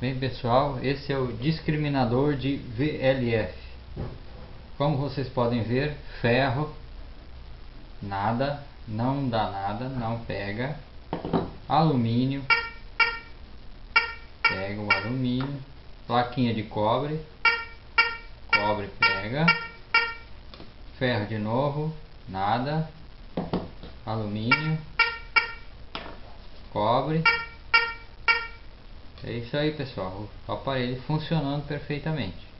Bem pessoal, esse é o discriminador de VLF. Como vocês podem ver, ferro, nada, não dá nada, não pega. Alumínio, pega o alumínio. Plaquinha de cobre, cobre pega. Ferro de novo, nada. Alumínio, cobre. É isso aí pessoal, o aparelho funcionando perfeitamente.